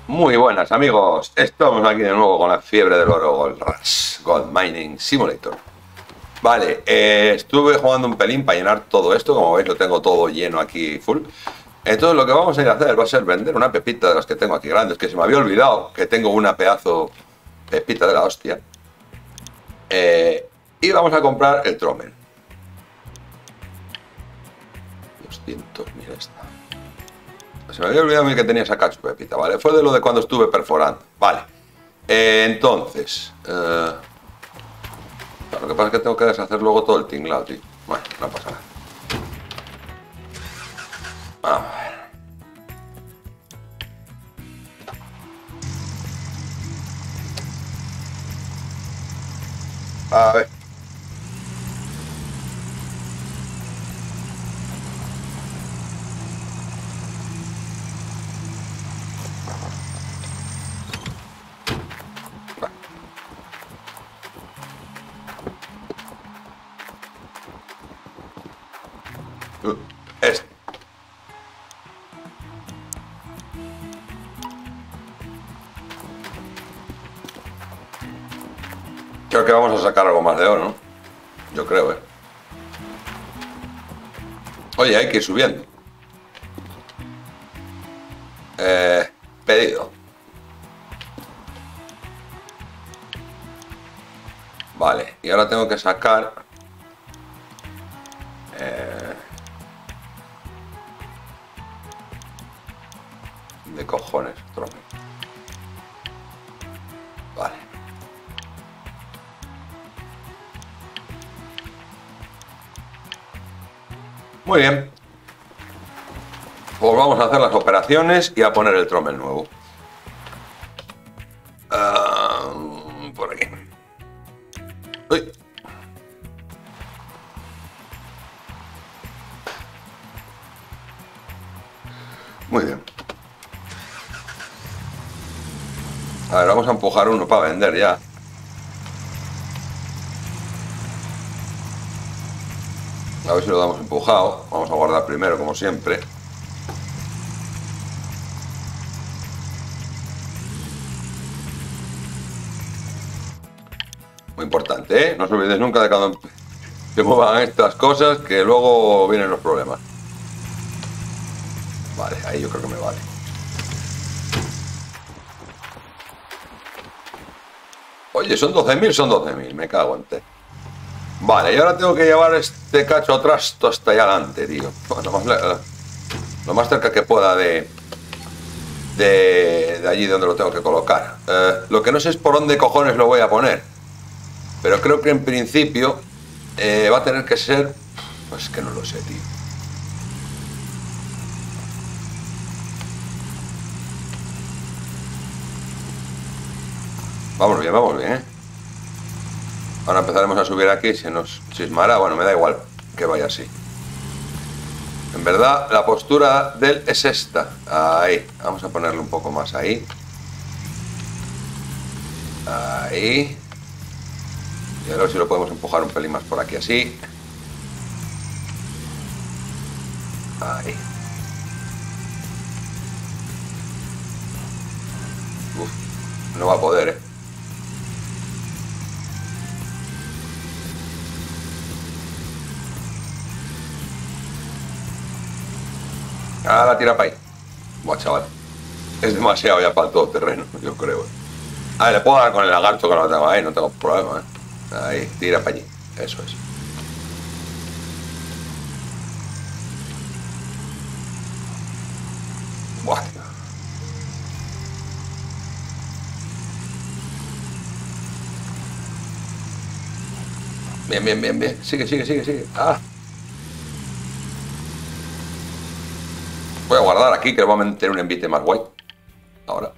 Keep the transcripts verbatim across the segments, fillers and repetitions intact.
Muy buenas amigos, estamos aquí de nuevo con la fiebre del oro Gold Rush, Gold Mining Simulator. Vale, eh, estuve jugando un pelín para llenar todo esto, como veis lo tengo todo lleno aquí full. Entonces lo que vamos a ir a hacer va a ser vender una pepita de las que tengo aquí grandes, que se me había olvidado que tengo una pedazo pepita de la hostia. Eh, y vamos a comprar el Trommel. doscientos mil esta. Se me había olvidado a mí que tenía esa cacho pepita, ¿vale? Fue de lo de cuando estuve perforando. Vale. Eh, entonces... Eh, lo que pasa es que tengo que deshacer luego todo el tinglado, tío. Bueno, no pasa nada. Vamos a ver. A ver. Este. Creo que vamos a sacar algo más de oro, ¿no? Yo creo, ¿eh? Oye, hay que ir subiendo. Eh, pedido. Vale, y ahora tengo que sacar... Eh, de cojones, Trommel. Vale. Muy bien. Pues vamos a hacer las operaciones y a poner el Trommel nuevo. Uh, por aquí. Uy. Muy bien. A ver, vamos a empujar uno para vender ya. A ver si lo damos empujado. Vamos a guardar primero, como siempre. Muy importante, ¿eh? No os olvidéis nunca de cuando se muevan estas cosas, que luego vienen los problemas. Vale, ahí yo creo que me vale. Oye, son doce mil, son doce mil, me cago en té. Vale, y ahora tengo que llevar este cacho atrás hasta allá adelante, tío. Bueno, lo, más, lo más cerca que pueda de, de, de allí donde lo tengo que colocar. Eh, lo que no sé es por dónde cojones lo voy a poner. Pero creo que en principio eh, va a tener que ser... Pues que no lo sé, tío. Vamos bien, vamos bien, ¿eh? Ahora empezaremos a subir aquí, se nos chismará. Bueno, me da igual que vaya así. En verdad, la postura de él es esta. Ahí, vamos a ponerle un poco más ahí. Ahí. Y a ver si lo podemos empujar un pelín más por aquí, así. Ahí. Uf, no va a poder, ¿eh? Ahora tira para ahí. Buah, chaval. Es demasiado ya para el todoterreno, yo creo. A ver, le puedo dar con el lagarto que no lo tengo ahí, no tengo problema, ¿eh? Ahí, tira para allí. Eso es. Buah, tío. Bien, bien, bien, bien. Sigue, sigue, sigue, sigue. Ah. Voy a guardar aquí, que le voy a meter un envite más guay. Ahora.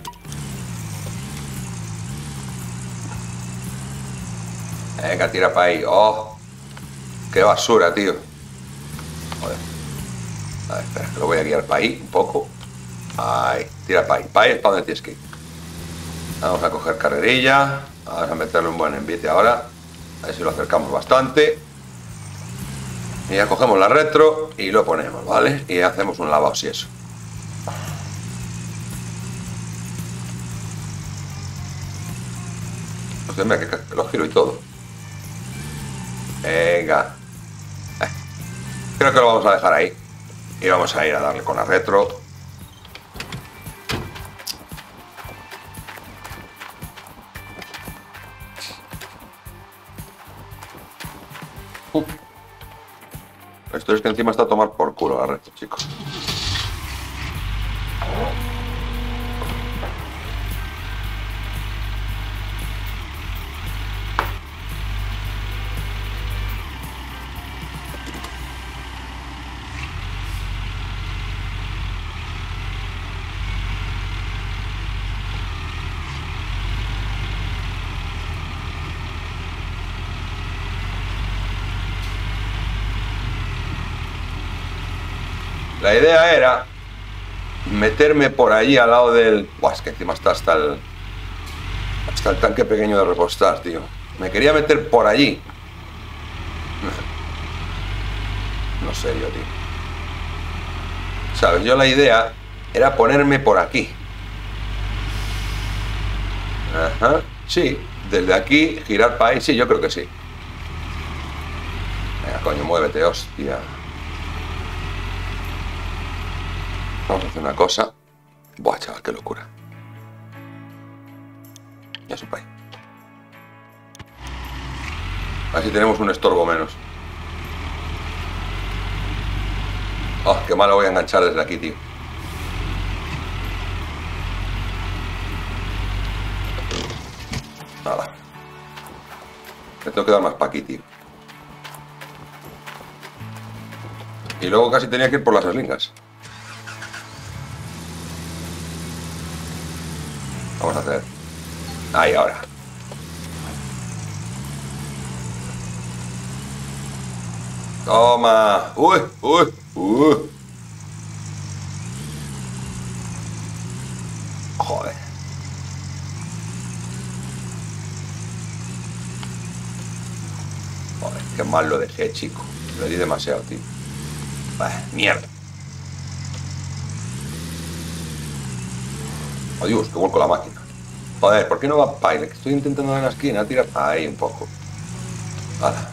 Venga, tira para ahí. Oh, qué basura, tío. Joder. A ver, espera, lo voy a guiar para ahí un poco. Ahí, tira para ahí. Para ahí es para donde tienes que ir. Vamos a coger carrerilla. Vamos a meterle un buen envite ahora. A ver si lo acercamos bastante. Y ya cogemos la retro y lo ponemos, ¿vale? Y hacemos un lavado si eso. Hostia, mira, que lo giro y todo. Venga. Eh, creo que lo vamos a dejar ahí. Y vamos a ir a darle con la retro. Uh. Esto es que encima está a tomar por culo la retro, chicos. La idea era meterme por allí al lado del... Buah, es que encima está hasta el... Hasta el tanque pequeño de repostar, tío. Me quería meter por allí. No sé yo, tío. ¿Sabes? Yo la idea era ponerme por aquí. Ajá. Sí. Desde aquí, girar para ahí. Sí, yo creo que sí. Venga, coño, muévete, hostia. Vamos a hacer una cosa. Buah, chaval, qué locura. Ya supe. Así tenemos un estorbo menos. Oh, qué mal lo voy a enganchar desde aquí, tío. Nada. Me tengo que dar más para aquí, tío. Y luego casi tenía que ir por las eslingas. Vamos a hacer. Ahí, ahora. Toma. Uy, uy, uy. Joder. Joder, qué mal lo dejé, chico. Le di demasiado, tío. Bah, mierda. Adiós, que vuelco la máquina. Joder, ¿por qué no va para ahí? Estoy intentando en la esquina tirar ahí un poco. Hala.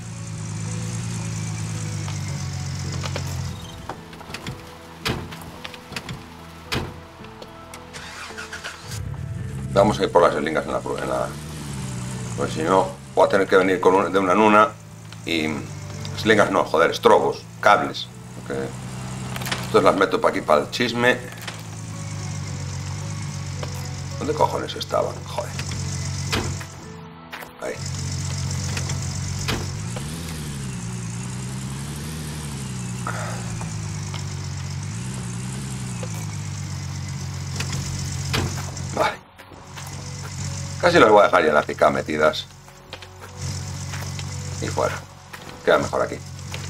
Vamos a ir por las eslingas en la prueba. En la... Pues si no, voy a tener que venir con una, de una en una. Y... Eslingas no, joder, estrobos, cables. Porque... Estos las meto para aquí, para el chisme. ¿Dónde cojones estaban? Joder. Ahí. Vale. Casi las voy a dejar ya en la pica metidas. Y fuera. Queda mejor aquí.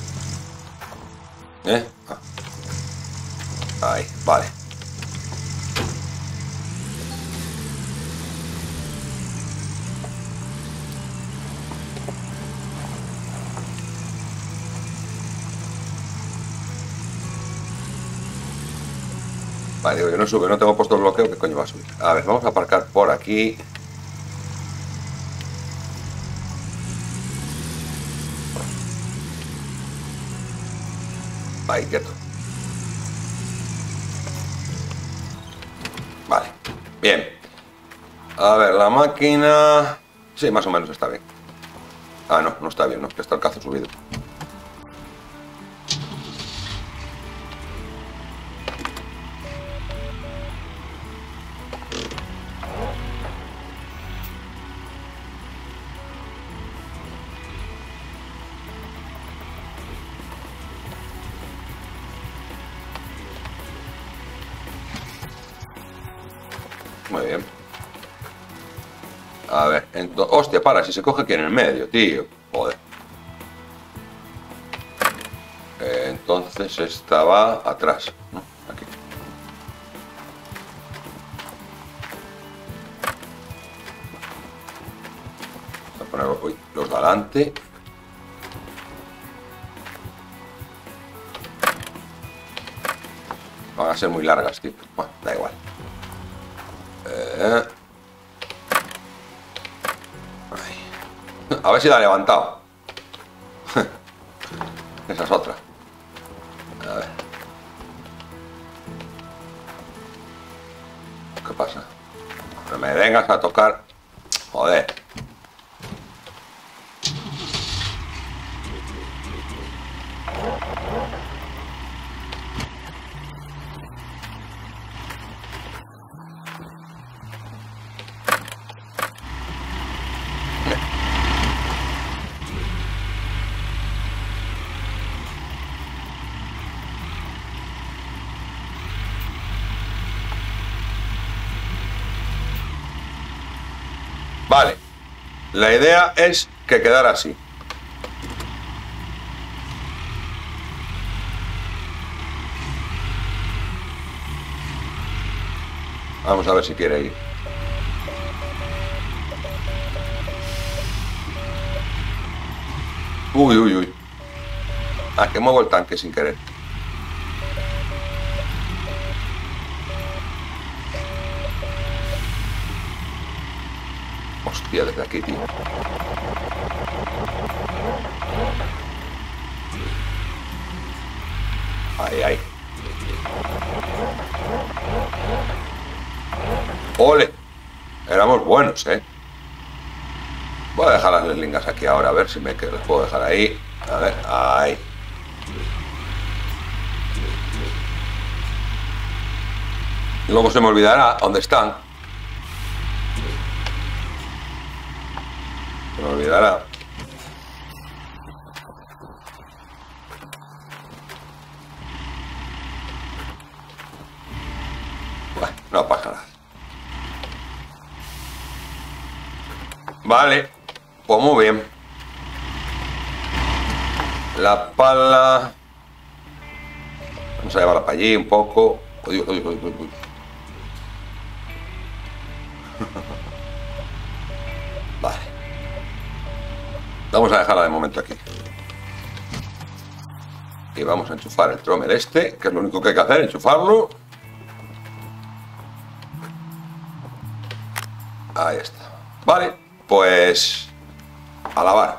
¿Eh? Ah. Ahí, vale. Vale, digo, yo no sube, no tengo puesto el bloqueo, ¿qué coño va a subir? A ver, vamos a aparcar por aquí. Ahí, quieto. Vale, bien. A ver, la máquina... Sí, más o menos está bien. Ah, no, no está bien, no, que está el cazo subido. Muy bien. A ver, entonces... Hostia, para, si se coge aquí en el medio, tío. Joder. Eh, entonces estaba atrás, ¿no? Aquí. Vamos a poner uy, los de adelante. Van a ser muy largas, tío. Bueno, da igual. Eh... A ver si la ha levantado. Esa es otra. A ver. ¿Qué pasa? No me vengas a tocar. Joder. Vale, la idea es que quedara así. Vamos a ver si quiere ir. Uy, uy, uy. Ah, que muevo el tanque sin querer. Hostia, desde aquí, tío. Ahí, ahí. ¡Ole! Éramos buenos, ¿eh? Voy a dejar las leslingas aquí ahora, a ver si me las puedo dejar ahí. A ver, ahí. Luego se me olvidará dónde están. Se me olvidará. Bueno, no pasa nada. Vale, pues muy bien. La pala. Vamos a llevarla para allí un poco. Uy, uy, uy, uy, uy. Vale. Vamos a dejarla de momento aquí. Y vamos a enchufar el trommel este, que es lo único que hay que hacer, enchufarlo. Ahí está. Vale, pues a lavar.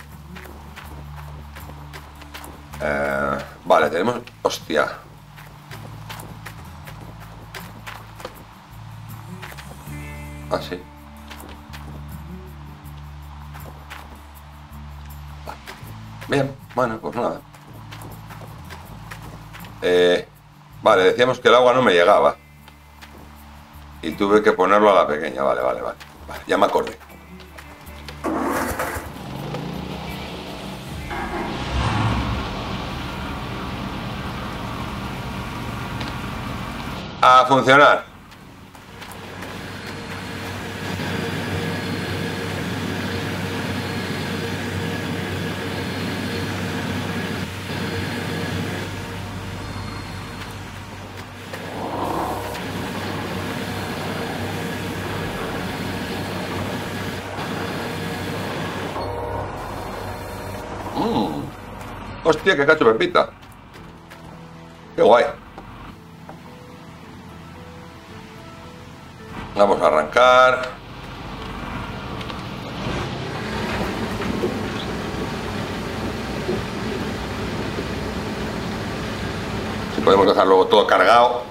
Eh, vale, tenemos... Hostia. Ah, sí. Bien, bueno, pues nada. Eh, vale, decíamos que el agua no me llegaba. Y tuve que ponerlo a la pequeña. Vale, vale, vale. Vale, ya me acordé. A funcionar. Mm. Hostia, qué cacho pepita. Qué guay. Vamos a arrancar. Si podemos dejar luego todo cargado.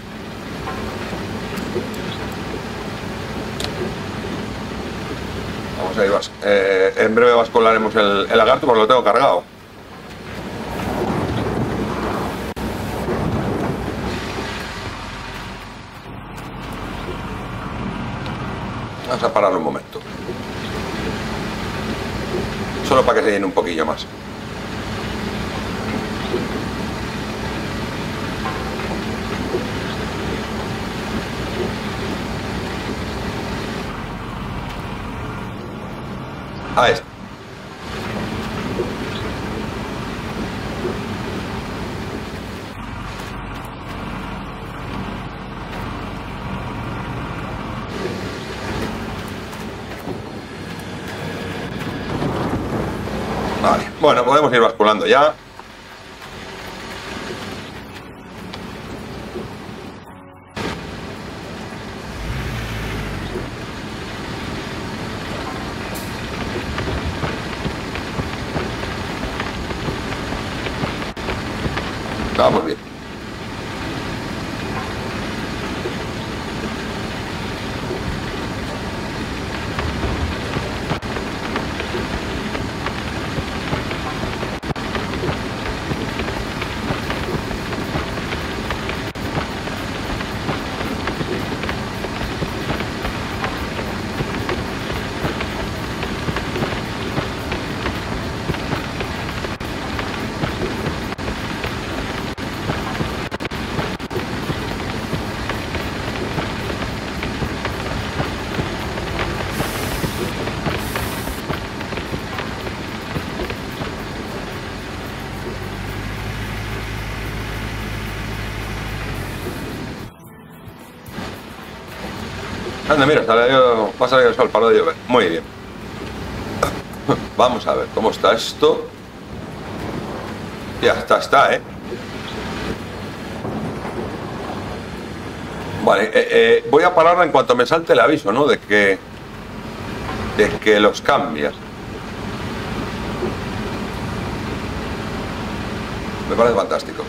Vamos a ir, eh, en breve bascularemos el, el lagarto porque lo tengo cargado. Vamos a pararlo un momento. Solo para que se llene un poquillo más. Ahí está. Vale, bueno, podemos ir basculando ya. Vamos bien. Anda, mira, sale, va a salir el sol, para de llover. Muy bien. Vamos a ver cómo está esto. Ya está, está, ¿eh? Vale, eh, eh, voy a pararla en cuanto me salte el aviso, ¿no? De que, de que los cambias. Me parece fantástico.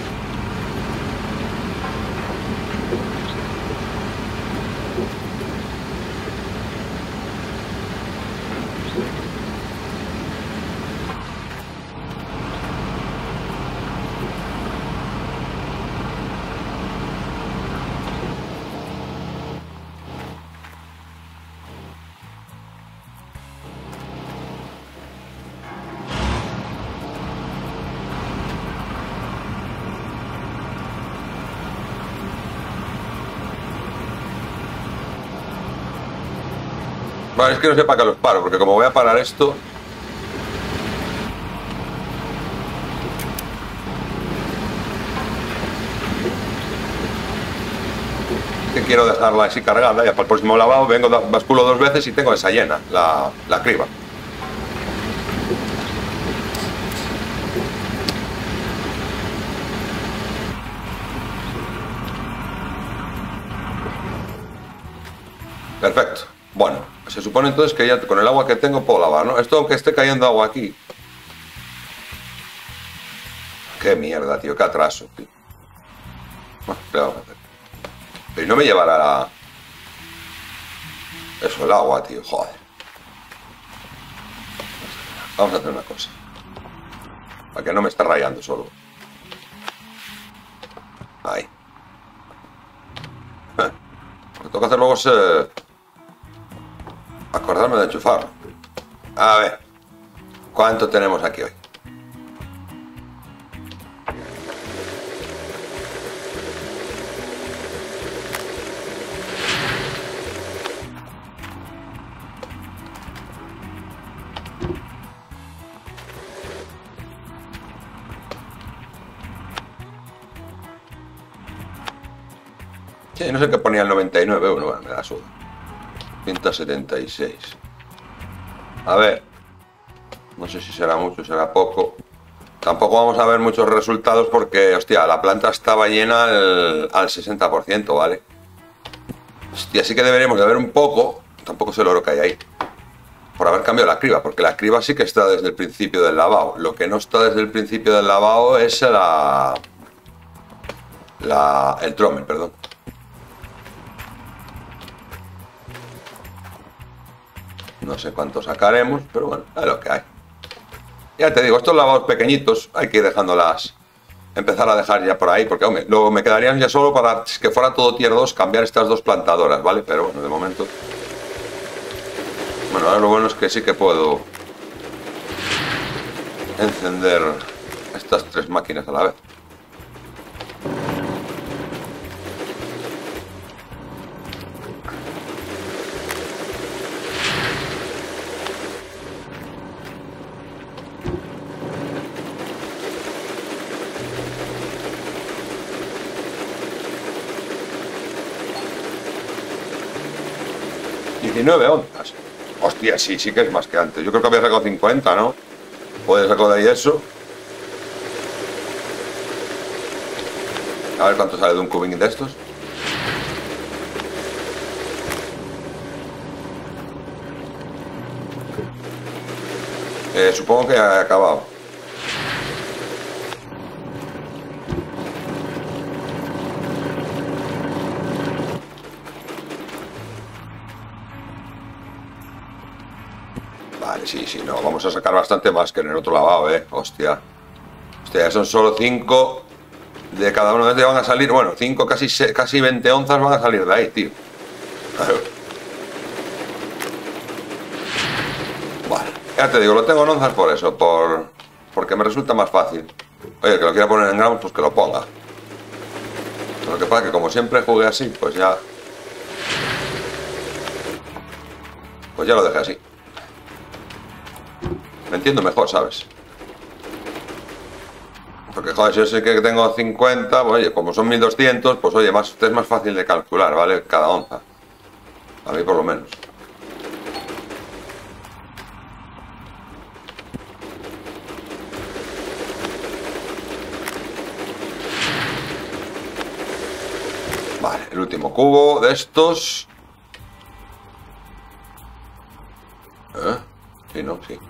Vale, es que no sé para qué los paro, porque como voy a parar esto... Que quiero dejarla así cargada, ya para el próximo lavado vengo, basculo dos veces y tengo esa llena, la, la criba. Perfecto. Bueno, se supone entonces que ya con el agua que tengo puedo lavar, ¿no? Esto aunque esté cayendo agua aquí. Qué mierda, tío, qué atraso, tío. Bueno, ¿qué vamos a hacer? Pero no me llevará la... Eso, el agua, tío, joder. Vamos a hacer una cosa. Para que no me esté rayando solo. Ahí. Lo que tengo que hacer luego es... Eh... acordarme de enchufar. A ver, ¿cuánto tenemos aquí hoy? Sí, no sé qué ponía el noventa y nueve, bueno, bueno, me da suda. ciento setenta y seis. A ver, no sé si será mucho, será poco. Tampoco vamos a ver muchos resultados porque, hostia, la planta estaba llena al, al sesenta por ciento, ¿vale? Hostia, sí que deberíamos de ver un poco. Tampoco sé el oro que hay ahí. Por haber cambiado la criba, porque la criba sí que está desde el principio del lavado. Lo que no está desde el principio del lavado es la... la el trommel, perdón. No sé cuánto sacaremos, pero bueno, es lo que hay. Ya te digo, estos lavados pequeñitos hay que ir dejándolas, empezar a dejar ya por ahí, porque hombre, luego me quedarían ya solo para que fuera todo tier dos, cambiar estas dos plantadoras, ¿vale? Pero bueno, de momento... Bueno, ahora lo bueno es que sí que puedo encender estas tres máquinas a la vez. diecinueve onzas. Hostia, sí, sí que es más que antes. Yo creo que había sacado cincuenta, ¿no? ¿Puedes sacar de ahí eso? A ver cuánto sale de un cubing de estos. Eh, supongo que ha acabado. sí, sí, no. Vamos a sacar bastante más que en el otro lavado, eh. Hostia. Hostia, son solo cinco de cada uno de ellos van a salir. Bueno, cinco, casi, casi veinte onzas van a salir de ahí, tío. Vale, ya te digo, lo tengo en onzas por eso, por porque me resulta más fácil. Oye, el que lo quiera poner en gramos, pues que lo ponga. Lo que pasa es que como siempre jugué así, pues ya... Pues ya lo dejé así. Me entiendo mejor, ¿sabes? Porque, joder, si yo sé que tengo cincuenta, pues oye, como son mil doscientos, pues oye, más, es más fácil de calcular, ¿vale? Cada onza. A mí por lo menos. Vale, el último cubo de estos. ¿Eh? Sí, no, sí.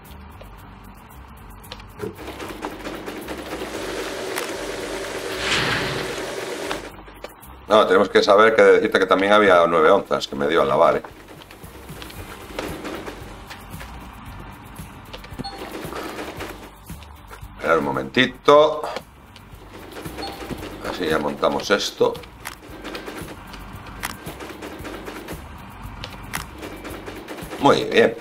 No, tenemos que saber que decirte que también había nueve onzas que me dio al lavar, ¿eh? Esperar un momentito. Así ya montamos esto. Muy bien.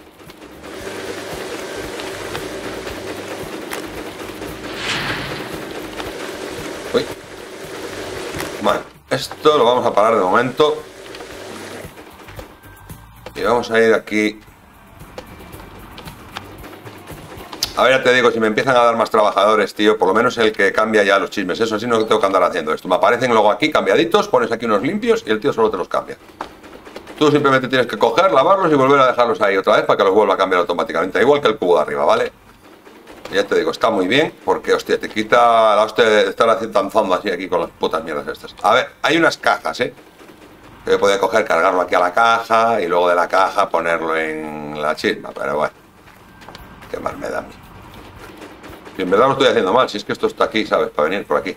Uy. Bueno, esto lo vamos a parar de momento. Y vamos a ir aquí. A ver, ya te digo, si me empiezan a dar más trabajadores, tío, por lo menos el que cambia ya los chismes. Eso sí, no tengo que andar haciendo esto. Me aparecen luego aquí cambiaditos, pones aquí unos limpios y el tío solo te los cambia. Tú simplemente tienes que coger, lavarlos y volver a dejarlos ahí otra vez para que los vuelva a cambiar automáticamente. Igual que el cubo de arriba, ¿vale? Y ya te digo, está muy bien porque, hostia, te quita la hostia de estar danzando así aquí con las putas mierdas estas. A ver, hay unas cajas, ¿eh? Que yo podía coger, cargarlo aquí a la caja y luego de la caja ponerlo en la chisma, pero bueno. Qué mal me da a mí. Y en verdad lo estoy haciendo mal, si es que esto está aquí, ¿sabes? Para venir por aquí.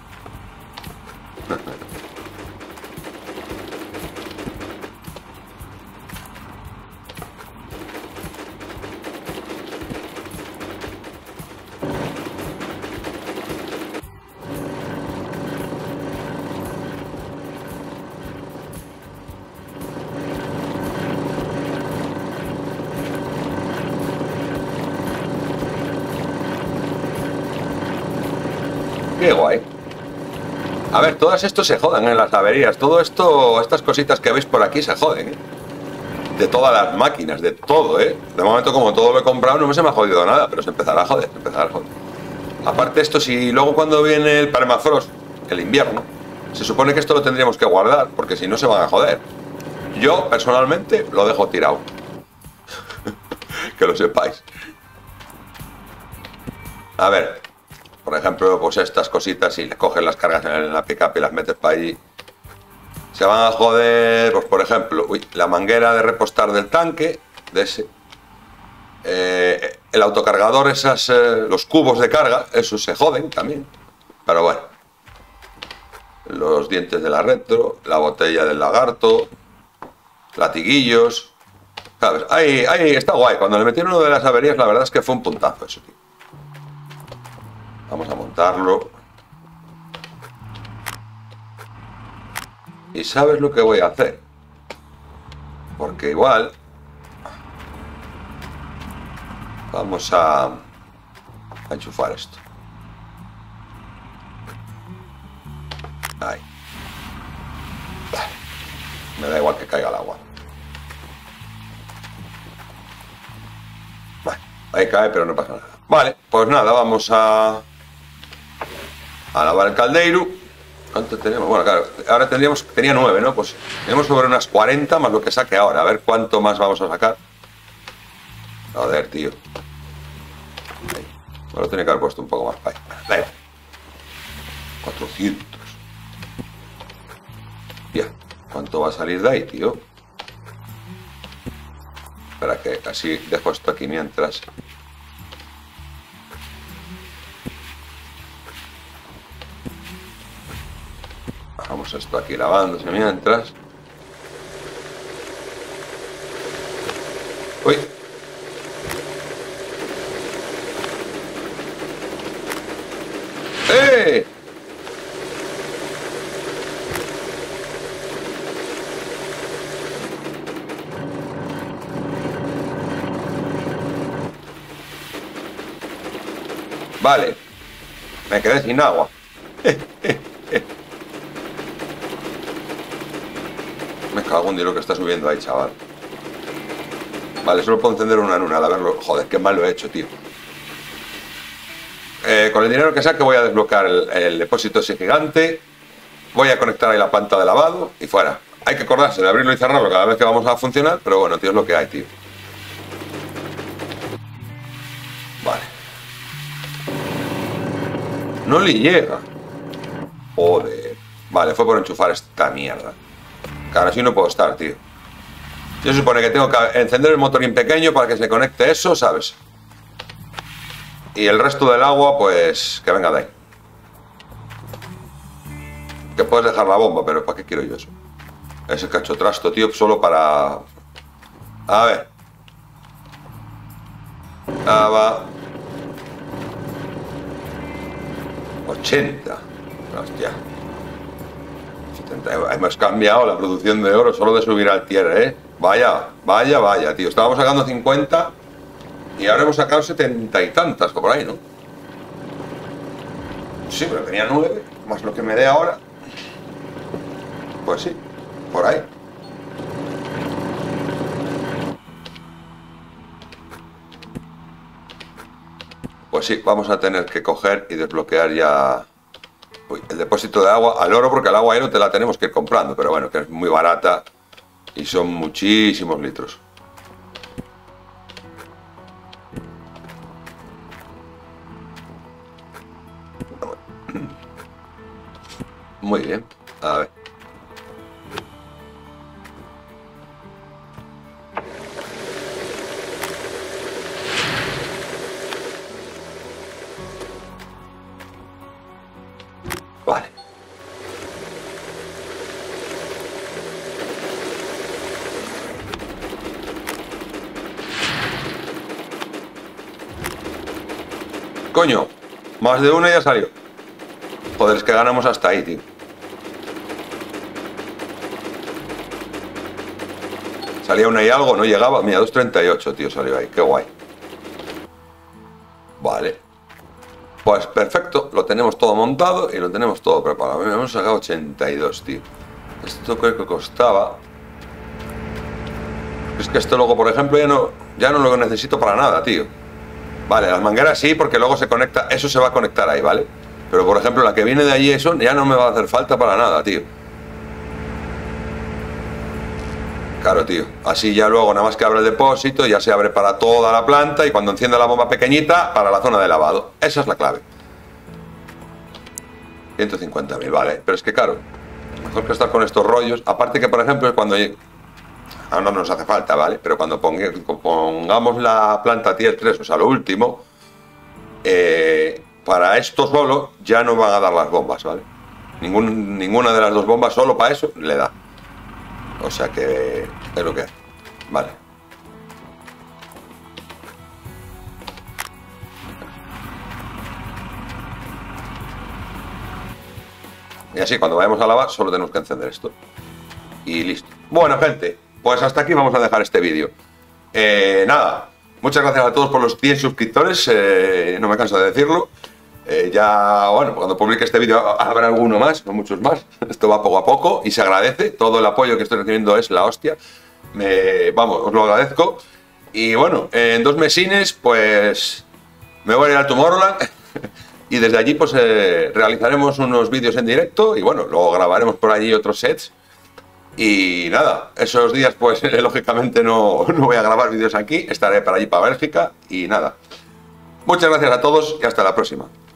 Qué guay. A ver, todas estos se jodan en las averías. Todo esto, estas cositas que veis por aquí se joden, ¿eh? De todas las máquinas, de todo, ¿eh? De momento, como todo lo he comprado, no me se me ha jodido nada, pero se empezará a joder, se empezará a joder. Aparte esto, si luego cuando viene el permafrost, el invierno, se supone que esto lo tendríamos que guardar, porque si no se van a joder. Yo, personalmente, lo dejo tirado. Que lo sepáis. A ver, por ejemplo, pues estas cositas, si le coges las cargas en la pick-up y las metes para allí, se van a joder, pues por ejemplo, uy, la manguera de repostar del tanque, de ese, eh, el autocargador, esas, eh, los cubos de carga, esos se joden también, pero bueno, los dientes de la retro, la botella del lagarto, latiguillos, ¿sabes? Ahí, ahí está guay, cuando le metieron uno de las averías, la verdad es que fue un puntazo eso, tío. Vamos a montarlo. Y sabes lo que voy a hacer. Porque igual... Vamos a... a enchufar esto. Ahí. Vale. Me da igual que caiga el agua. Vale. Ahí cae, pero no pasa nada. Vale, pues nada, vamos a... a lavar el caldeiro. ¿Cuánto tenemos? Bueno, claro, ahora tendríamos, tenía nueve, ¿no? Pues tenemos sobre unas cuarenta más lo que saque ahora. A ver cuánto más vamos a sacar. Joder, tío. Ahí. Me lo tenía que haber puesto un poco más para ahí. cuatrocientos. Ya. ¿Cuánto va a salir de ahí, tío? Espera que así dejo esto aquí mientras... Dejamos esto aquí lavándose mientras. Uy. Vale. Me quedé sin agua. Me cago en Dios lo que está subiendo ahí, chaval. Vale, solo puedo encender una en una. A verlo. Joder, qué mal lo he hecho, tío. Eh, con el dinero que saque voy a desbloquear el, el depósito ese gigante. Voy a conectar ahí la planta de lavado y fuera. Hay que acordarse de abrirlo y cerrarlo cada vez que vamos a funcionar, pero bueno, tío, es lo que hay, tío. Vale. No le llega. Joder. Vale, fue por enchufar esta mierda. Claro, así no puedo estar, tío. Yo se supone que tengo que encender el motorín pequeño para que se conecte eso, ¿sabes? Y el resto del agua, pues, que venga de ahí. Que puedes dejar la bomba, pero ¿para qué quiero yo eso? Ese cachotrasto, tío, solo para... A ver. Ah, va. ochenta. Hostia. setenta. Hemos cambiado la producción de oro solo de subir al tier, ¿eh? Vaya, vaya, vaya, tío. Estábamos sacando cincuenta y ahora hemos sacado setenta y tantas, por ahí, ¿no? Sí, pero tenía nueve, más lo que me dé ahora. Pues sí, por ahí. Pues sí, vamos a tener que coger y desbloquear ya... Uy, el depósito de agua al oro, porque el agua no te la tenemos que ir comprando, pero bueno, que es muy barata y son muchísimos litros. Muy bien, a ver. Vale. Coño, más de una ya salió. Joder, es que ganamos hasta ahí, tío. Salía una y algo, no llegaba. Mira, dos treinta y ocho, tío, salió ahí. Qué guay. Vale. Pues perfecto, lo tenemos todo montado y lo tenemos todo preparado. Hemos sacado ochenta y dos, tío. Esto creo que costaba... Es que esto luego, por ejemplo, ya no, ya no lo necesito para nada, tío. Vale, las mangueras sí, porque luego se conecta... Eso se va a conectar ahí, ¿vale? Pero, por ejemplo, la que viene de allí, eso ya no me va a hacer falta para nada, tío. Claro, tío. Así ya luego, nada más que abre el depósito, ya se abre para toda la planta y cuando encienda la bomba pequeñita, para la zona de lavado. Esa es la clave. ciento cincuenta mil, vale. Pero es que, claro, mejor que estar con estos rollos. Aparte que, por ejemplo, cuando... Ahora no nos hace falta, ¿vale? Pero cuando pongamos la planta tier tres, o sea, lo último, eh, para esto solo ya no van a dar las bombas, ¿vale? Ningún, ninguna de las dos bombas solo para eso le da. O sea que es lo que es. Vale. Y así cuando vayamos a lavar solo tenemos que encender esto. Y listo. Bueno, gente, pues hasta aquí vamos a dejar este vídeo. Eh, nada, muchas gracias a todos por los cien suscriptores. Eh, no me canso de decirlo. Eh, ya, bueno, cuando publique este vídeo habrá alguno más, no muchos más. Esto va poco a poco y se agradece. Todo el apoyo que estoy recibiendo es la hostia. Me, vamos, os lo agradezco. Y bueno, en dos mesines, pues me voy a ir al Tomorrowland y desde allí pues eh, realizaremos unos vídeos en directo y bueno, luego grabaremos por allí otros sets. Y nada, esos días pues lógicamente no, no voy a grabar vídeos aquí, estaré para allí para Bélgica y nada. Muchas gracias a todos y hasta la próxima.